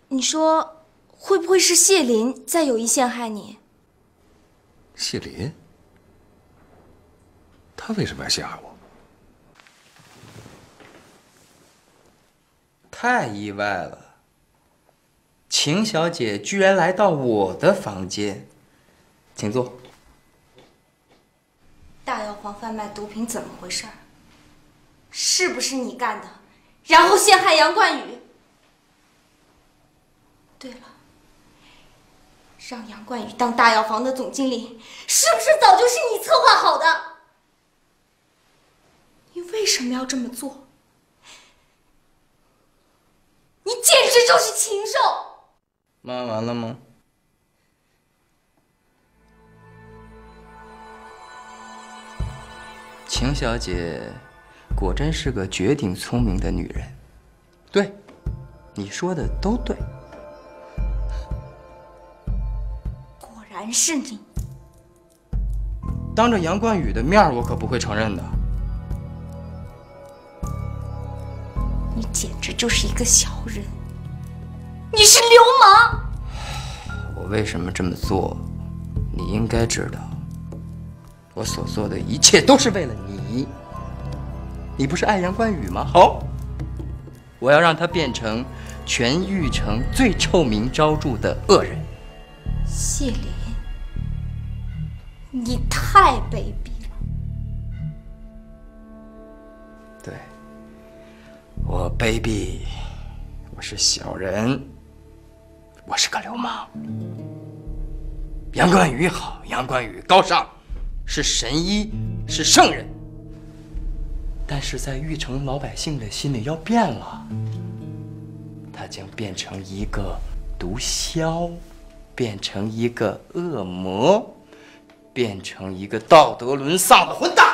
你说会不会是谢林在有意陷害你？ 谢林？他为什么要陷害我？ 太意外了，秦小姐居然来到我的房间，请坐。 大药房贩卖毒品怎么回事？是不是你干的？然后陷害杨冠宇？对了，让杨冠宇当大药房的总经理，是不是早就是你策划好的？你为什么要这么做？你简直就是禽兽！ 骂完了吗？秦小姐果真是个绝顶聪明的女人。对，你说的都对。 果然是你！ 当着杨冠宇的面，我可不会承认的。 你简直就是一个小人！你是流氓！ 我为什么这么做？你应该知道，我所做的一切都是为了你。你不是爱杨冠宇吗？好，我要让他变成全玉城最臭名昭著的恶人。 谢林，你太卑鄙了！ 对，我卑鄙，我是小人，我是个流氓。杨冠宇好，杨冠宇高尚，是神医，是圣人。但是在玉城老百姓的心里要变了，他将变成一个毒枭，变成一个恶魔，变成一个道德沦丧的混蛋。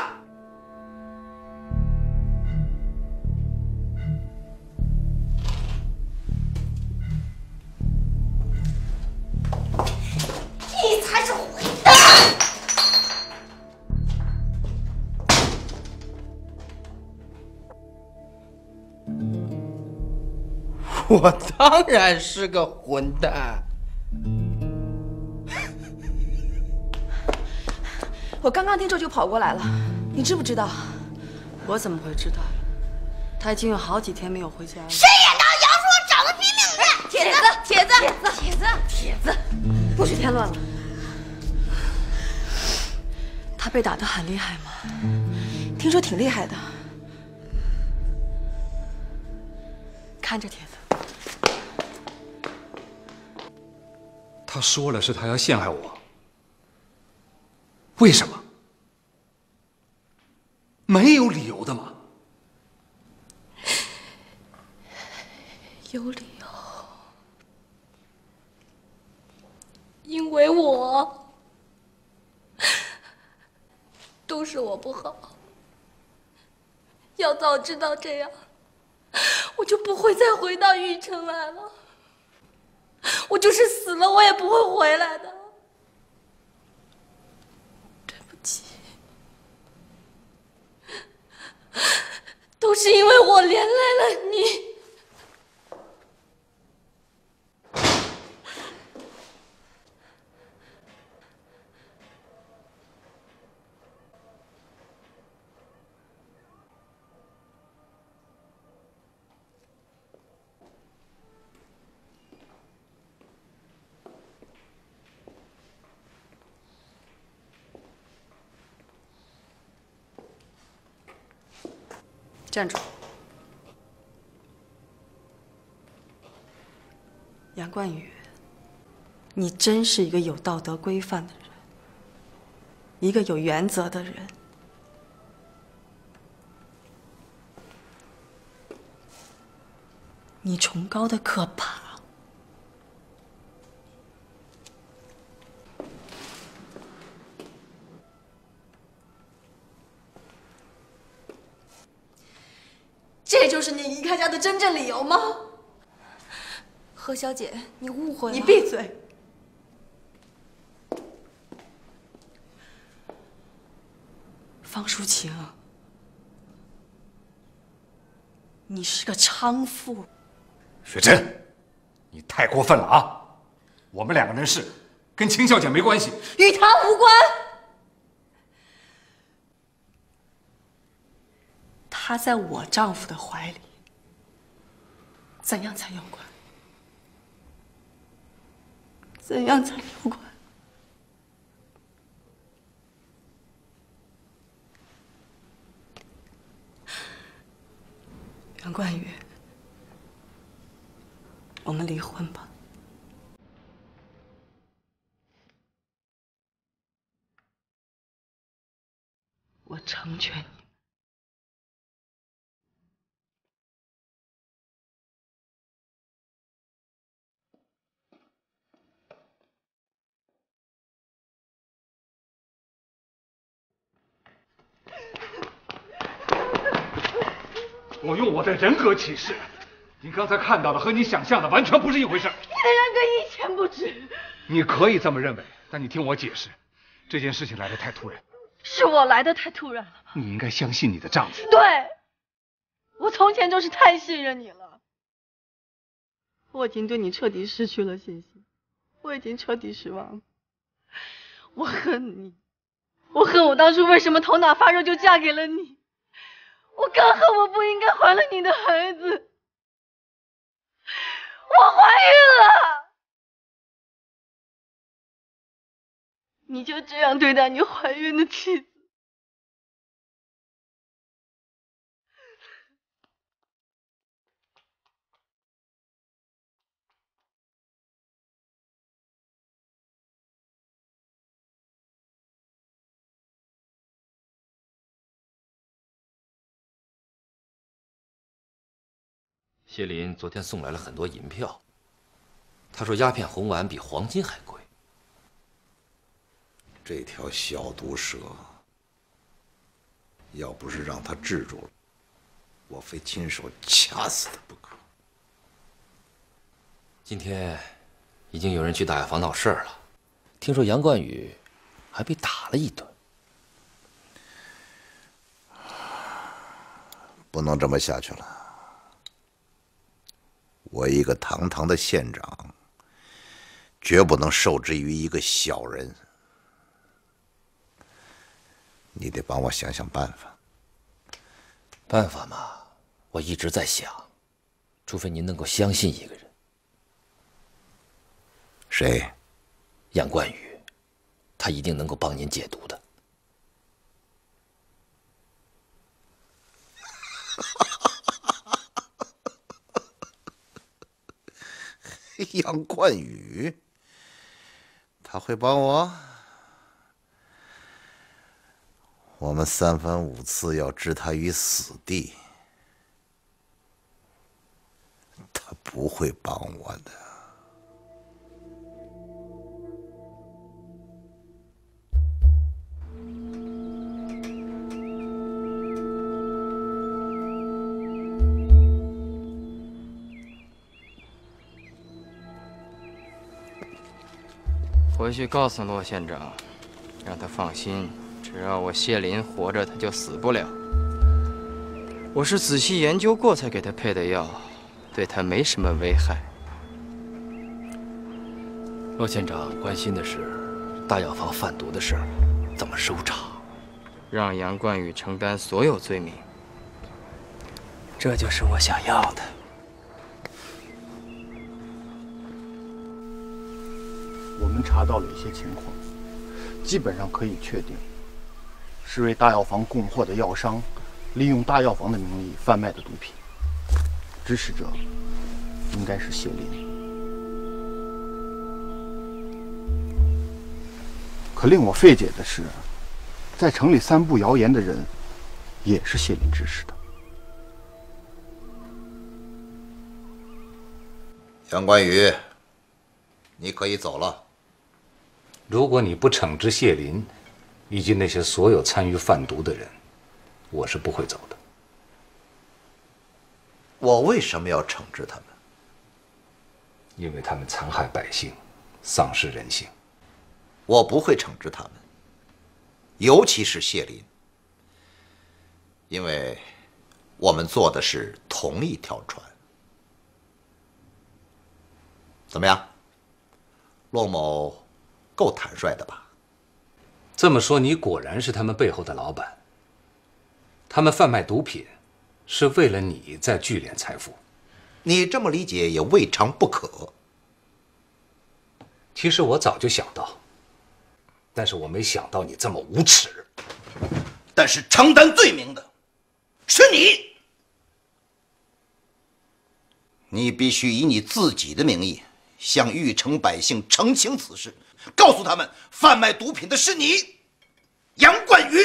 你才是混蛋！ 我当然是个混蛋。 我刚刚听说就跑过来了，你知不知道？ 我怎么会知道？他已经有好几天没有回家了。 谁也当杨叔长得拼命人！ 铁子，不许添乱了。 他被打得很厉害吗？ 听说挺厉害的。 看着帖子。 他说了是他要陷害我，为什么？没有理由的嘛。 有理由，因为都是我不好。要早知道这样，我就不会再回到玉城来了。我就是死了，我也不会回来的。对不起，都是因为我连累了你。 站住！杨冠宇，你真是一个有道德规范的人，一个有原则的人。你崇高的可怕。 这就是你离开家的真正理由吗？ 何小姐，你误会了。 你闭嘴！ 方淑琴，你是个娼妇。 雪珍， 你太过分了啊！我们两个人的事跟秦小姐没关系， 与她无关。 她在我丈夫的怀里，怎样才有关？怎样才有关？杨冠宇，我们离婚吧。我成全你。 我用我的人格启示，你刚才看到的和你想象的完全不是一回事。 你的人格一钱不值。 你可以这么认为，但你听我解释，这件事情来得太突然。 是我来的太突然了。 你应该相信你的丈夫。 对，我从前就是太信任你了。 我已经对你彻底失去了信心，我已经彻底失望了。 我恨你，我恨我当初为什么头脑发热就嫁给了你。我更恨我不应该怀了你的孩子。我怀孕了，你就这样对待你怀孕的妻子？ 谢林昨天送来了很多银票，他说鸦片红丸比黄金还贵。 这条小毒蛇，要不是让他治住了，我非亲手掐死他不可。 今天已经有人去大药房闹事儿了，听说杨冠宇还被打了一顿。 不能这么下去了。我一个堂堂的县长，绝不能受制于一个小人。你得帮我想想办法。 办法嘛，我一直在想，除非您能够相信一个人。 谁？ 杨冠宇，他一定能够帮您解毒的。 杨冠宇，他会帮我？我们三番五次要置他于死地，他不会帮我的。 回去告诉骆县长，让他放心，只要我谢林活着，他就死不了。我是仔细研究过才给他配的药，对他没什么危害。 骆县长关心的是大药房贩毒的事儿怎么收场， 让杨冠宇承担所有罪名，这就是我想要的。 我们查到了一些情况，基本上可以确定，是为大药房供货的药商利用大药房的名义贩卖的毒品，指使者应该是谢林。可令我费解的是，在城里散布谣言的人也是谢林指使的。 杨冠宇，你可以走了。 如果你不惩治谢林以及那些所有参与贩毒的人，我是不会走的。 我为什么要惩治他们？ 因为他们残害百姓，丧失人性。 我不会惩治他们，尤其是谢林，因为我们坐的是同一条船。 怎么样？骆某够坦率的吧？ 这么说，你果然是他们背后的老板。他们贩卖毒品，是为了你在聚敛财富。 你这么理解也未尝不可。 其实我早就想到，但是我没想到你这么无耻。 但是承担罪名的是你，你必须以你自己的名义向玉城百姓澄清此事，告诉他们贩卖毒品的是你，杨冠宇。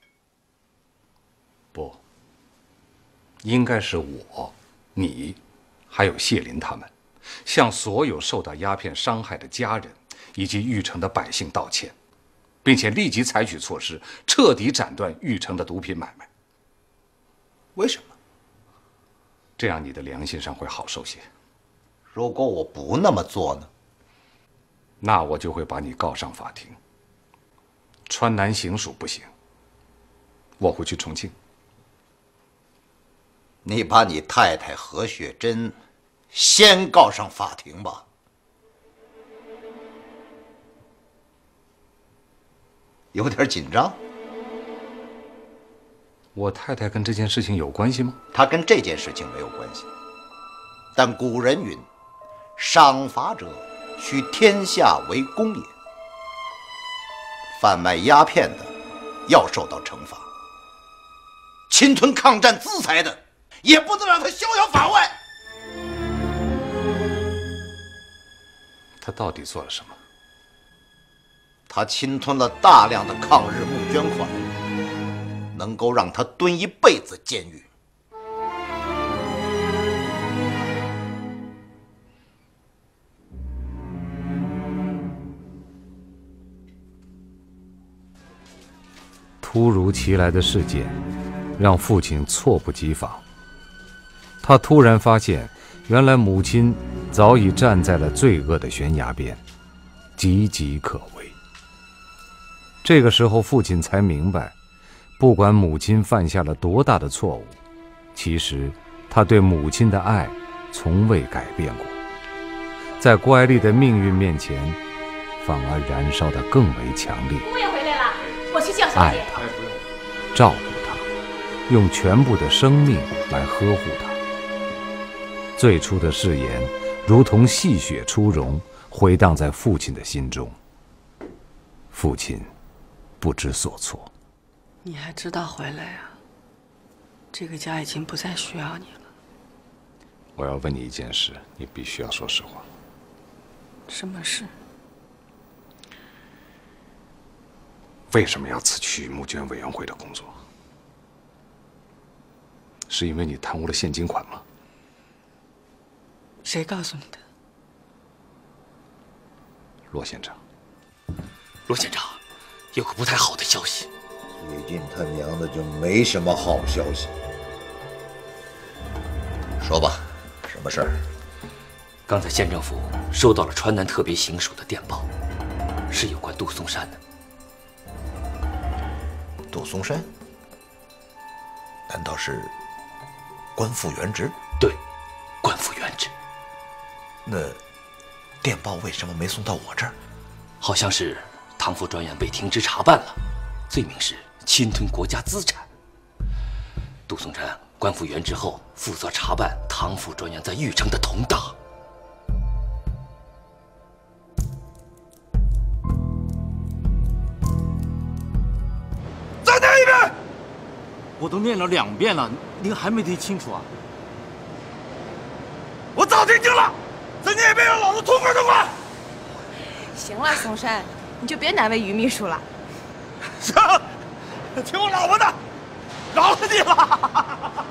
不，应该是我、你，还有谢林他们，向所有受到鸦片伤害的家人以及玉城的百姓道歉，并且立即采取措施，彻底斩断玉城的毒品买卖。 为什么？ 这样你的良心上会好受些。 如果我不那么做呢？ 那我就会把你告上法庭。川南行署不行，我会去重庆。 你把你太太何雪珍先告上法庭吧。有点紧张。 我太太跟这件事情有关系吗？ 她跟这件事情没有关系。但古人云：“赏罚者，须天下为公也。”贩卖鸦片的要受到惩罚，侵吞抗战资财的也不能让他逍遥法外。 他到底做了什么？ 他侵吞了大量的抗日募捐款，能够让他蹲一辈子监狱。 突如其来的事件让父亲猝不及防。他突然发现，原来母亲早已站在了罪恶的悬崖边，岌岌可危。这个时候，父亲才明白，不管母亲犯下了多大的错误，其实他对母亲的爱从未改变过，在郭爱丽的命运面前，反而燃烧得更为强烈。 我也回来了，我去叫小姐。 爱她，照顾她，用全部的生命来呵护她。最初的誓言如同细雪初融，回荡在父亲的心中。父亲不知所措。 你还知道回来啊？这个家已经不再需要你了。 我要问你一件事，你必须要说实话。 什么事？ 为什么要辞去募捐委员会的工作？是因为你贪污了现金款吗？ 谁告诉你的？ 骆县长。 骆县长，有个不太好的消息。 最近他娘的就没什么好消息。说吧，什么事儿？ 刚才县政府收到了川南特别行署的电报，是有关杜松山的。 杜松山？难道是官复原职？ 对，官复原职。 那电报为什么没送到我这儿？ 好像是唐府专员被停职查办了，罪名是侵吞国家资产。杜松山官复原职后，负责查办唐府专员在玉城的同党。 再念一遍！我都念了2遍了，您还没听清楚啊？我早听清了，再念一遍让老子痛快痛快！ 行了，松山，你就别难为于秘书了。 行，听我老婆的，饶了你了。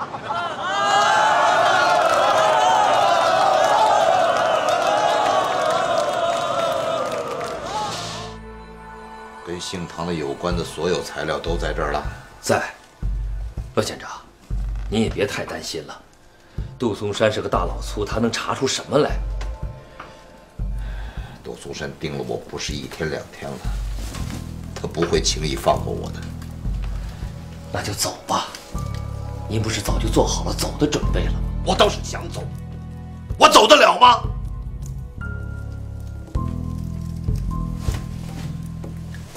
跟姓唐的有关的所有材料都在这儿了。 在。骆县长，您也别太担心了。杜松山是个大老粗，他能查出什么来？ 杜松山盯了我不是1天2天了，他不会轻易放过我的。 那就走吧。您不是早就做好了走的准备了吗？ 我倒是想走，我走得了吗？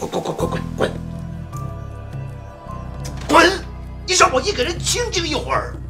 滚！滚！你让我一个人清静一会儿。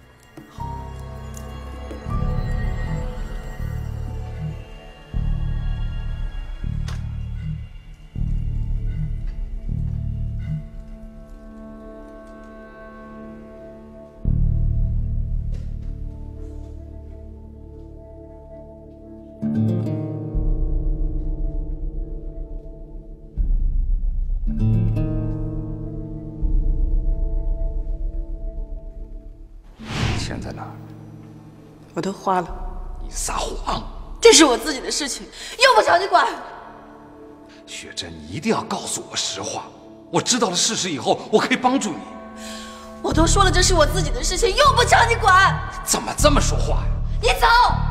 钱在哪儿？ 我都花了。 你撒谎！ 这是我自己的事情，用不着你管。 雪珍，你一定要告诉我实话。我知道了事实以后，我可以帮助你。 我都说了，这是我自己的事情，用不着你管。 怎么这么说话呀？ 你走。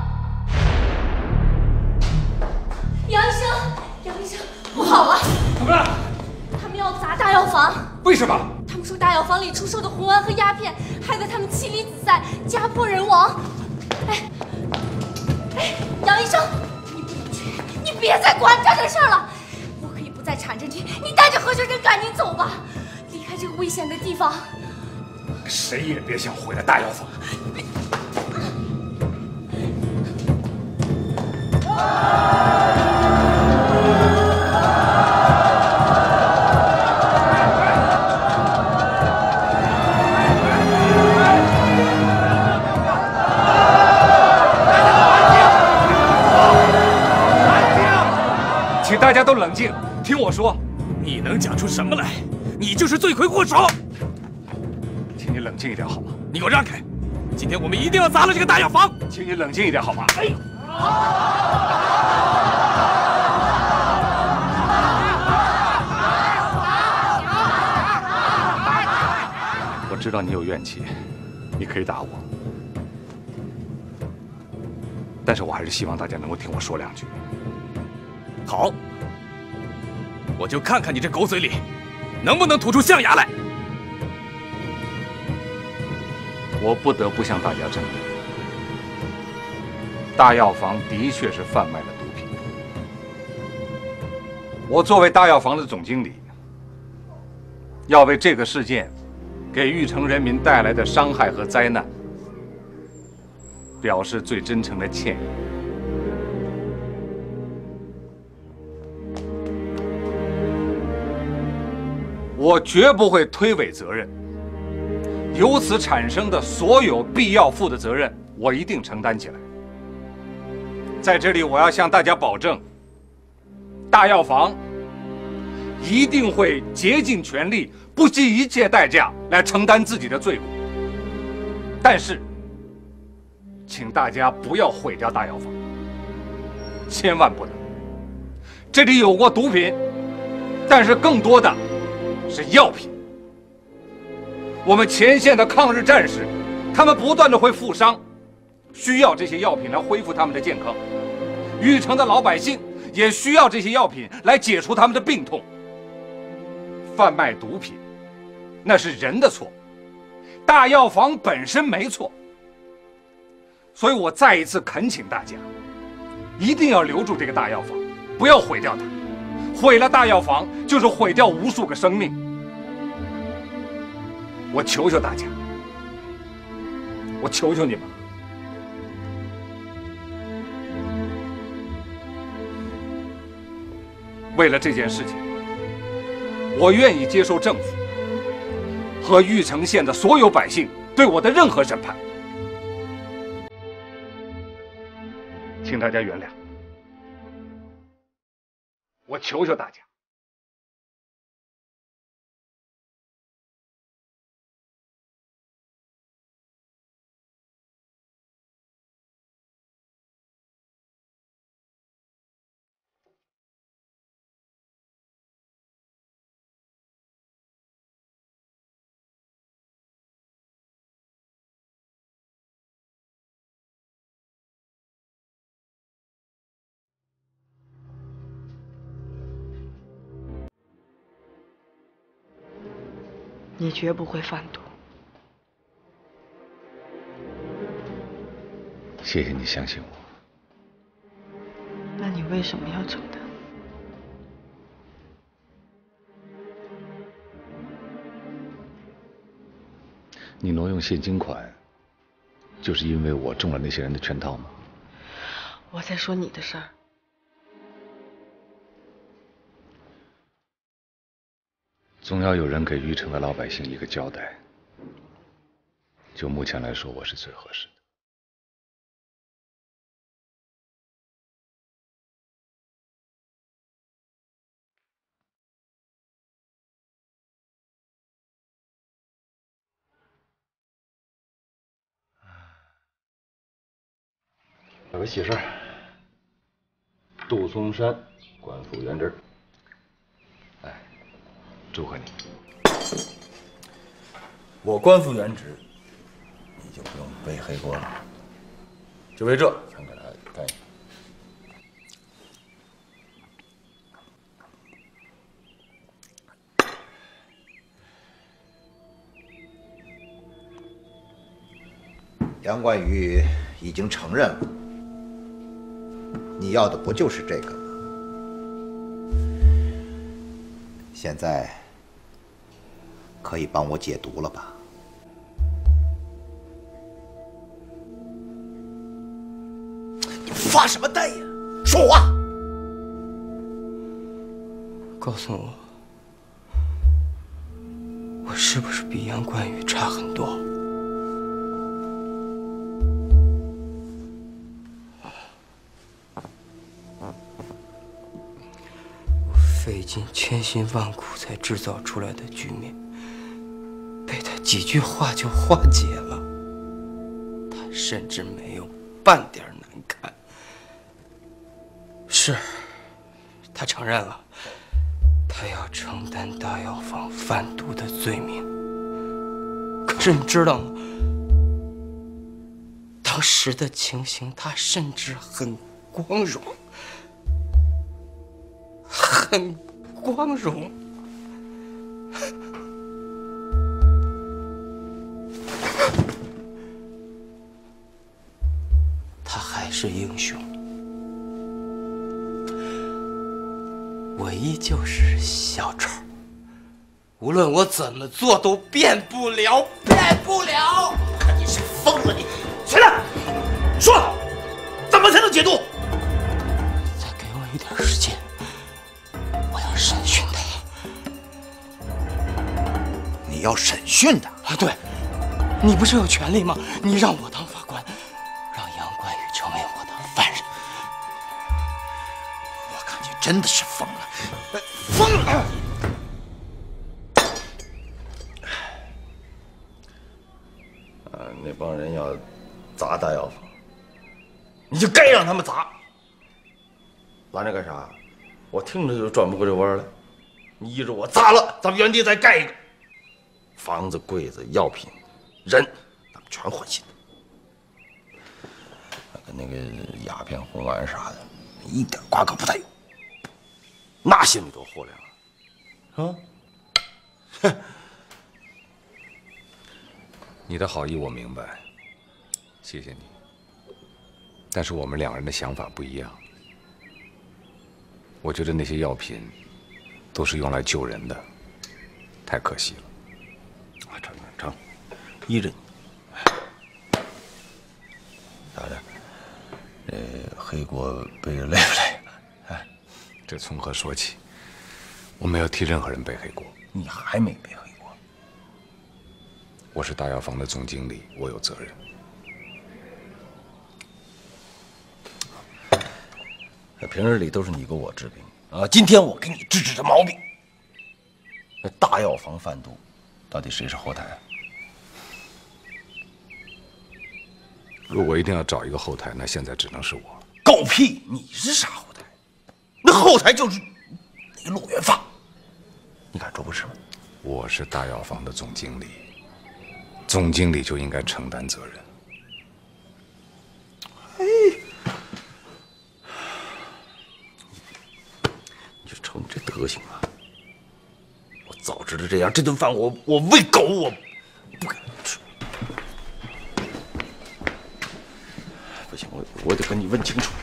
杨医生，杨医生，不好了！ 怎么了？ 他们要砸大药房。 为什么？ 他们说大药房里出售的红丸和鸦片，害得他们妻离子散，家破人亡。杨医生，你不能去，你别再管这个事儿了。我可以不再缠着你，你带着何学珍赶紧走吧，离开这个危险的地方。 谁也别想回来大药房。请大家都冷静，听我说。 你能讲出什么来？你就是罪魁祸首。 请你冷静一点好吗？ 你给我让开！今天我们一定要砸了这个大药房！ 请你冷静一点好吗？哎呦！我知道你有怨气，你可以打我，但是我还是希望大家能够听我说两句。 好，我就看看你这狗嘴里能不能吐出象牙来。 我不得不向大家证明，大药房的确是贩卖了毒品。我作为大药房的总经理，要为这个事件给玉城人民带来的伤害和灾难表示最真诚的歉意。我绝不会推诿责任，由此产生的所有必要负的责任，我一定承担起来。在这里，我要向大家保证，大药房一定会竭尽全力，不惜一切代价来承担自己的罪过。但是，请大家不要毁掉大药房，千万不能。这里有过毒品，但是更多的是药品。我们前线的抗日战士，他们不断的会负伤，需要这些药品来恢复他们的健康。玉城的老百姓也需要这些药品来解除他们的病痛。贩卖毒品，那是人的错，大药房本身没错。所以我再一次恳请大家，一定要留住这个大药房，不要毁掉它。毁了大药房，就是毁掉无数个生命。我求求大家，我求求你们，为了这件事情，我愿意接受政府和玉城县的所有百姓对我的任何审判，请大家原谅。我求求大家。 你绝不会贩毒。 谢谢你相信我。 那你为什么要承担？ 你挪用现金款，就是因为我中了那些人的圈套吗？ 我在说你的事儿。 总要有人给玉城的老百姓一个交代。就目前来说，我是最合适的。 有个喜事儿，杜松山官复原职。 哎，祝贺你！ 我官复原职，你就不用背黑锅了。就为这，全给他干下。 杨冠宇已经承认了，你要的不就是这个吗？现在可以帮我解毒了吧？你发什么呆呀？说话！ 告诉我，我是不是比杨冠宇差很多？费尽千辛万苦才制造出来的局面，被他几句话就化解了。他甚至没有半点难堪。是，他承认了，他要承担大药房贩毒的罪名。可是你知道吗？当时的情形，他甚至很光荣。很光荣，他还是英雄，我依旧是小丑，无论我怎么做都变不了，变不了。 看你是疯了你！起来，说，怎么才能解毒？ 再给我一点时间。审讯他， 你要审讯他啊？对，你不是有权利吗？你让我当法官，让杨冠宇成为我的犯人。 我看你真的是疯了，疯了！ 那帮人要砸大药房，你就该让他们砸。拦着干啥？我听着就转不过这弯来。你依着我砸了，咱们原地再盖一个。房子、柜子、药品、人，咱们全换新的。那个鸦片、红丸啥的，一点瓜葛不带有。那心里多豁亮啊！哼， 你的好意我明白，谢谢你。但是我们两人的想法不一样。我觉得那些药品都是用来救人的，太可惜了。 成，依着你。咋的？黑锅背着累不累？哎， 这从何说起？我没有替任何人背黑锅。 你还没背黑锅？ 我是大药房的总经理，我有责任。 平日里都是你给我治病啊，今天我给你治治这毛病。那大药房贩毒，到底谁是后台？ 如果一定要找一个后台，那现在只能是我。 狗屁！你是啥后台？那后台就是那个陆元发，你敢说不是吗？ 我是大药房的总经理，总经理就应该承担责任。 瞅你这德行啊！我早知道这样，这顿饭我喂狗，我不给你吃。不行，我得跟你问清楚，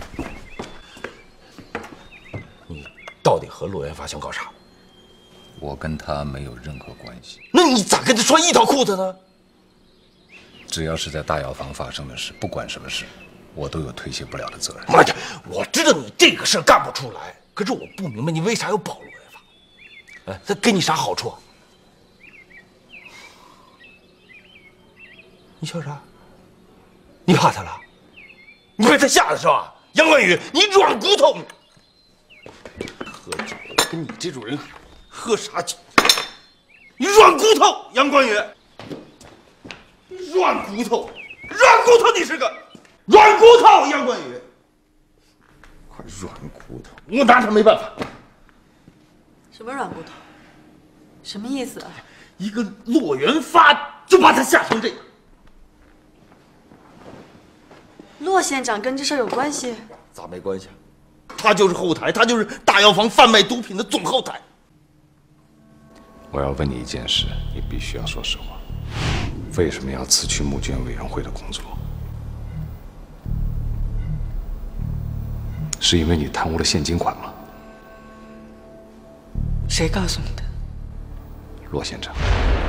你到底和陆元发想搞啥？ 我跟他没有任何关系。 那你咋跟他穿一条裤子呢？ 只要是在大药房发生的事，不管什么事，我都有推卸不了的责任。 妈呀，我知道你这个事儿干不出来，可是我不明白你为啥要保罗元发？哎，他给你啥好处？你笑啥？你怕他了？你被他吓的是吧？杨冠宇，你软骨头！喝酒跟你这种人喝啥酒？你软骨头，杨冠宇！软骨头，软骨头，你是个软骨头，杨冠宇！快软骨头，我拿他没办法。 什么软骨头？什么意思啊？ 一个骆元发就把他吓成这样。 骆县长跟这事儿有关系？ 咋没关系？他就是后台，他就是大药房贩卖毒品的总后台。 我要问你一件事，你必须要说实话。为什么要辞去募捐委员会的工作？是因为你贪污了现金款吗？ 谁告诉你的？ 骆县长。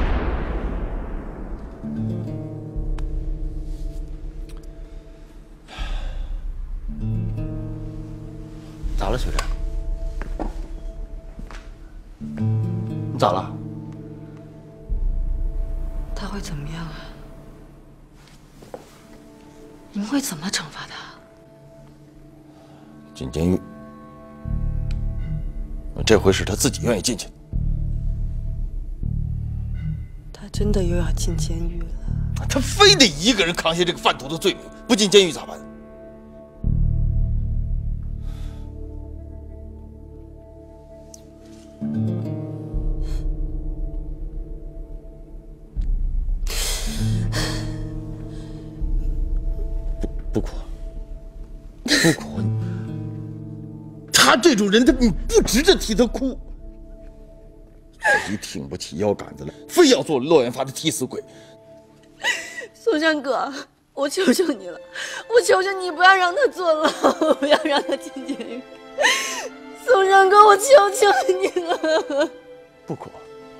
咋了，学长？你咋了？ 他会怎么样啊？你们会怎么惩罚他？ 进监狱。这回是他自己愿意进去。 他真的又要进监狱了？ 他非得一个人扛下这个贩毒的罪名，不进监狱咋办？不哭，不哭！他这种人，你不值得替他哭。自己挺不起腰杆子来，非要做骆元发的替死鬼。 松山哥，我求求你了，我求求你不要让他坐牢，不要让他进监狱。松山哥，我求求你了。 不哭。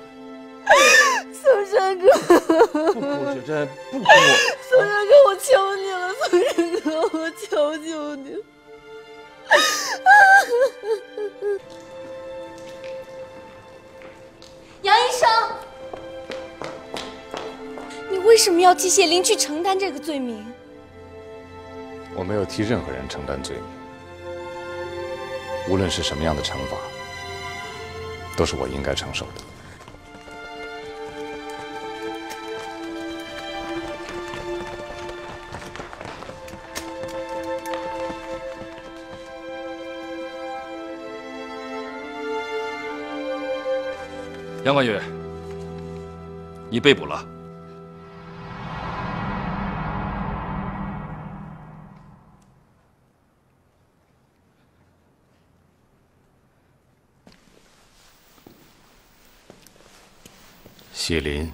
松山哥， 不哭，雪珍，不哭。 松山哥，我求你了，松山哥，我求求你。 杨医生，你为什么要替谢林去承担这个罪名？ 我没有替任何人承担罪名，无论是什么样的惩罚，都是我应该承受的。 杨冠宇，你被捕了。 谢林，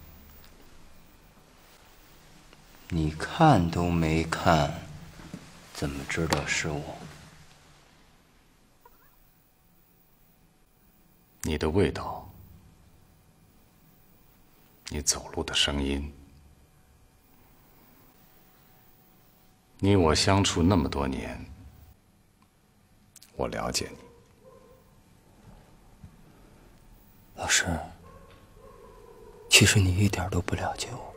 你看都没看，怎么知道是我？ 你的味道，你走路的声音，你我相处那么多年，我了解你。 老师，其实你一点都不了解我。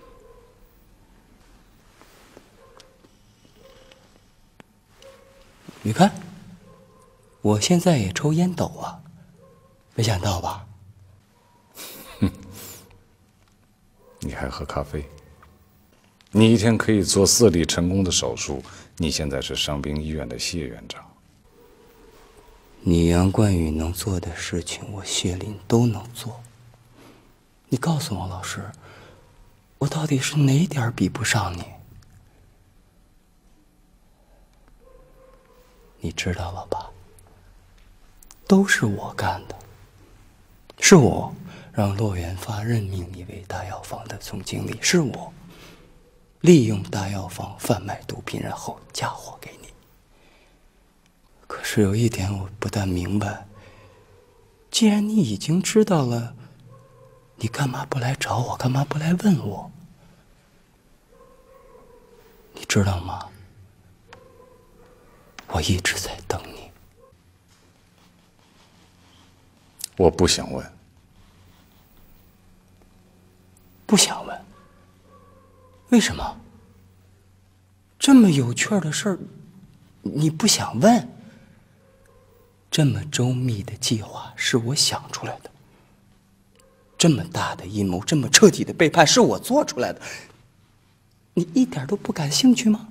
你看，我现在也抽烟斗啊，没想到吧？ 你还喝咖啡？你一天可以做4例成功的手术，你现在是伤兵医院的谢院长。 你杨冠宇能做的事情，我谢林都能做。你告诉我，老师，我到底是哪点比不上你？你知道了吧？都是我干的，是我让骆元发任命你为大药房的总经理，是我利用大药房贩卖毒品，然后嫁祸给你。可是有一点我不大明白，既然你已经知道了，你干嘛不来找我？干嘛不来问我？ 知道吗？我一直在等你。 我不想问。 不想问？为什么？这么有趣的事儿，你不想问？这么周密的计划是我想出来的，这么大的阴谋，这么彻底的背叛是我做出来的，你一点都不感兴趣吗？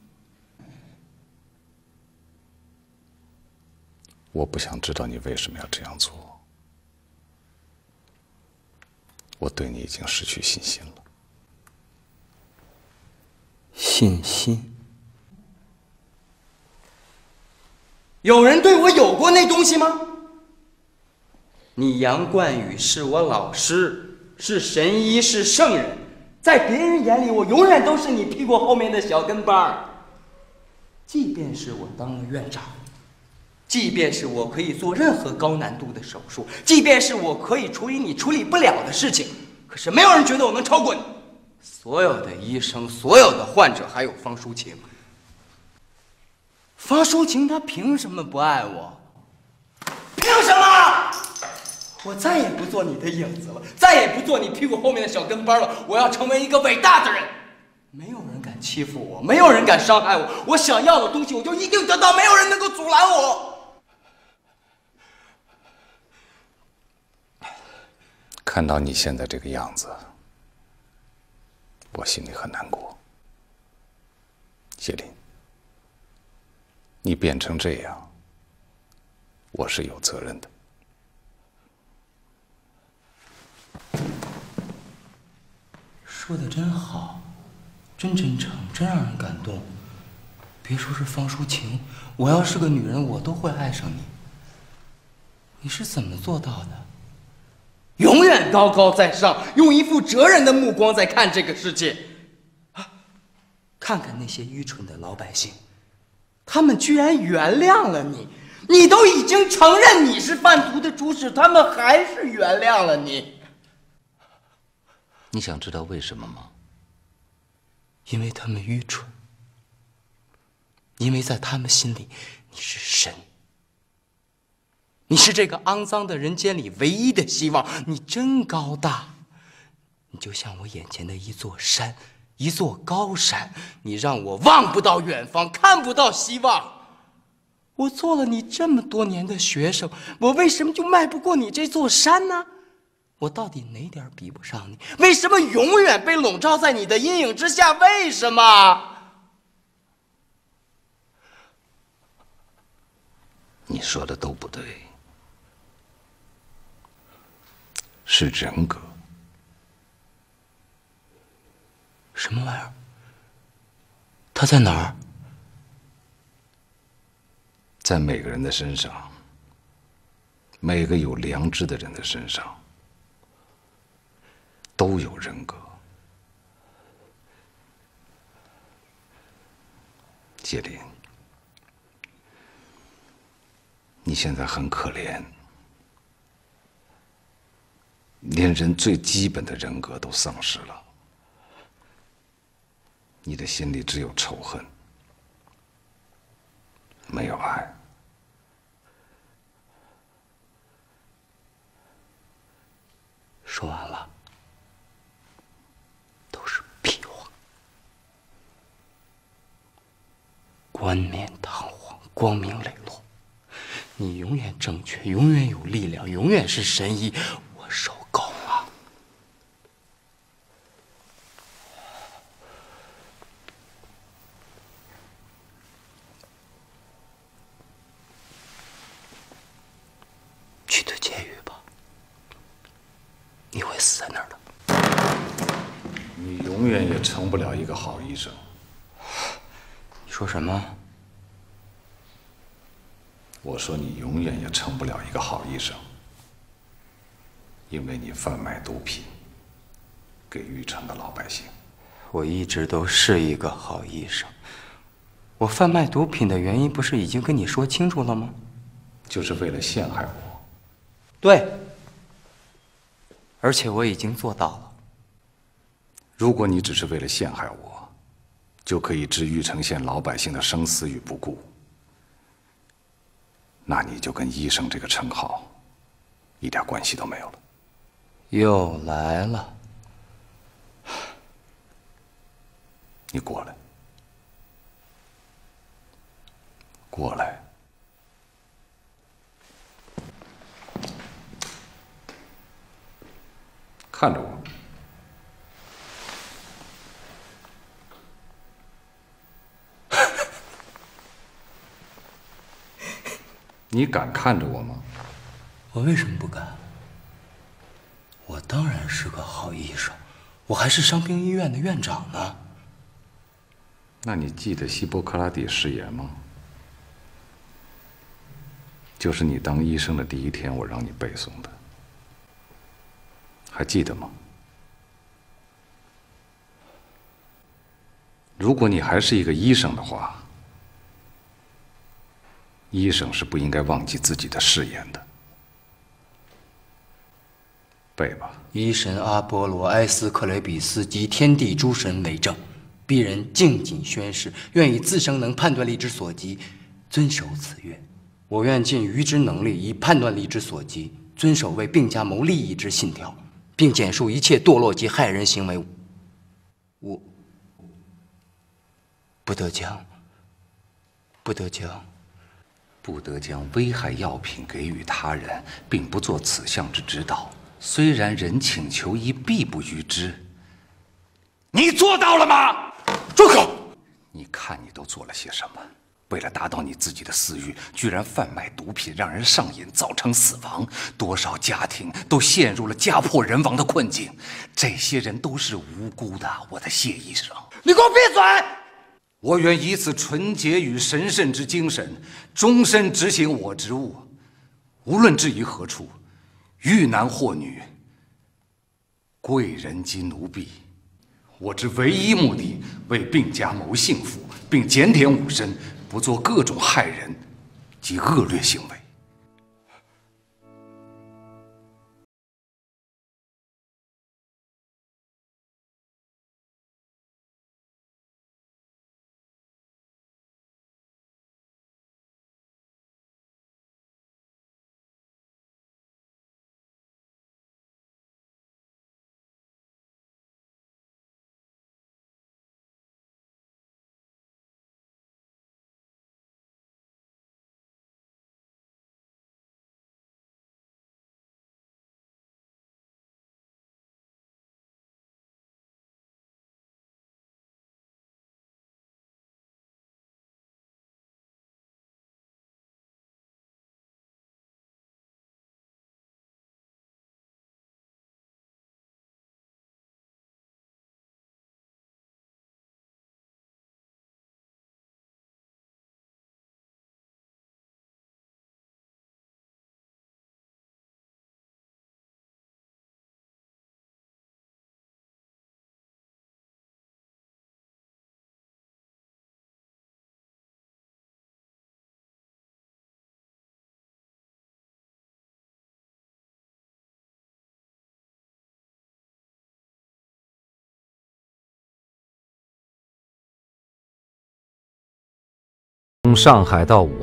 我不想知道你为什么要这样做。我对你已经失去信心了。 信心？有人对我有过那东西吗？你杨冠宇是我老师，是神医，是圣人，在别人眼里，我永远都是你屁股后面的小跟班儿。即便是我当了院长，即便是我可以做任何高难度的手术，即便是我可以处理你处理不了的事情，可是没有人觉得我能超过你。所有的医生，所有的患者，还有方淑琴。方淑琴她凭什么不爱我？凭什么？我再也不做你的影子了，再也不做你屁股后面的小跟班了。我要成为一个伟大的人。没有人敢欺负我，没有人敢伤害我。我想要的东西，我就一定得到，没有人能够阻拦我。 看到你现在这个样子，我心里很难过。谢林，你变成这样，我是有责任的。 说的真好，真真诚，真让人感动。别说是方淑琴，我要是个女人，我都会爱上你。你是怎么做到的？永远高高在上，用一副哲人的目光在看这个世界。看看那些愚蠢的老百姓，他们居然原谅了你。你都已经承认你是贩毒的主使，他们还是原谅了你。 你想知道为什么吗？ 因为他们愚蠢，因为在他们心里你是神，你是这个肮脏的人间里唯一的希望。你真高大，你就像我眼前的一座山，一座高山，你让我望不到远方，看不到希望。我做了你这么多年的学生，我为什么就迈不过你这座山呢？我到底哪点比不上你？为什么永远被笼罩在你的阴影之下？为什么？ 你说的都不对，是人格。 什么玩意儿？它在哪儿？ 在每个人的身上，每个有良知的人的身上，都有人格。谢林，你现在很可怜，连人最基本的人格都丧失了，你的心里只有仇恨，没有爱。 说完了，都是屁话，冠冕堂皇，光明磊落。你永远正确，永远有力量，永远是神医。我受够了。去对监狱吧，你会死在那儿的。 你永远也成不了一个好医生。 你说什么？ 我说你永远也成不了一个好医生，因为你贩卖毒品给愚蠢的老百姓。 我一直都是一个好医生。我贩卖毒品的原因不是已经跟你说清楚了吗？ 就是为了陷害我。 对，而且我已经做到了。 如果你只是为了陷害我， 就可以置玉城县老百姓的生死于不顾，那你就跟医生这个称号一点关系都没有了。 又来了， 你过来，过来。看着我。你敢看着我吗？ 我为什么不敢？我当然是个好医生，我还是伤兵医院的院长呢。 那你记得希波克拉底誓言吗？就是你当医生的第一天，我让你背诵的，还记得吗？如果你还是一个医生的话，医生是不应该忘记自己的誓言的。背吧。 医神阿波罗、埃斯克雷比斯及天地诸神为证，鄙人敬谨宣誓，愿以自生能判断力之所及，遵守此约。我愿尽余之能力，以判断力之所及，遵守为并家谋利益之信条，并简述一切堕落及害人行为。我不得将危害药品给予他人，并不做此项之指导。虽然人请求一，必不逾之。你做到了吗？ 住口！ 你看你都做了些什么？为了达到你自己的私欲，居然贩卖毒品，让人上瘾，造成死亡。多少家庭都陷入了家破人亡的困境。这些人都是无辜的，我的谢医生。 你给我闭嘴！ 我愿以此纯洁与神圣之精神，终身执行我职务，无论置于何处，遇男或女，贵人及奴婢，我之唯一目的，为并家谋幸福，并检点吾身，不做各种害人及恶劣行为。从上海到武汉。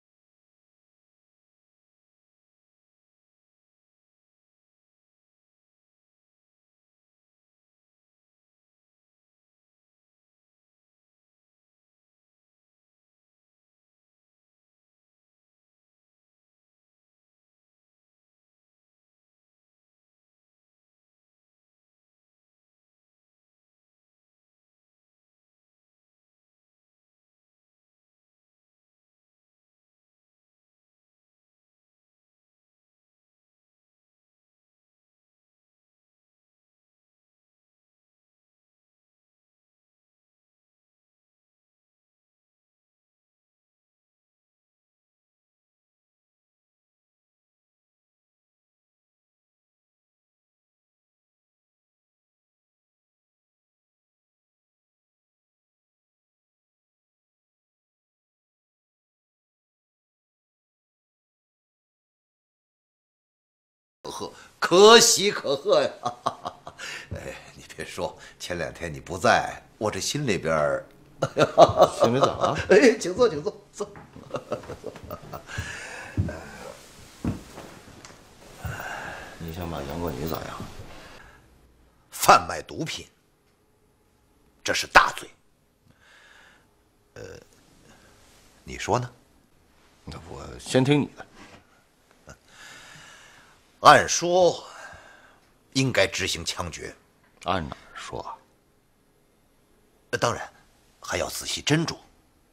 可喜可贺呀！哎，你别说，前2天你不在，我这心里边兄弟咋了？ 哎，请坐，请坐，坐。 你想把杨冠宇咋样？ 贩卖毒品，这是大罪。你说呢？ 那我先听你的。 按说应该执行枪决， 按哪儿说啊？ 当然还要仔细斟酌。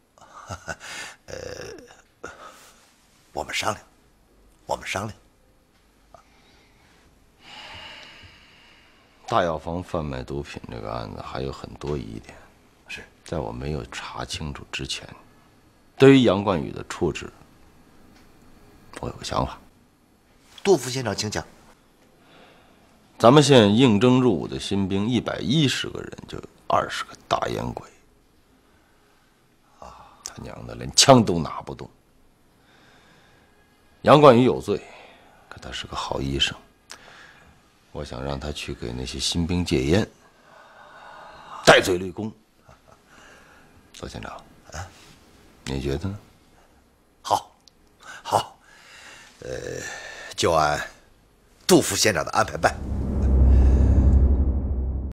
我们商量，我们商量。 大药房贩卖毒品这个案子还有很多疑点， 是在我没有查清楚之前，对于杨冠宇的处置，我有个想法。 杜副县长，请讲。 咱们县应征入伍的新兵110个人，就有20个大烟鬼。他娘的，连枪都拿不动。杨冠宇有罪，可他是个好医生。我想让他去给那些新兵戒烟，戴罪立功。左县长，你觉得呢？ 好，好，就按杜副县长的安排办。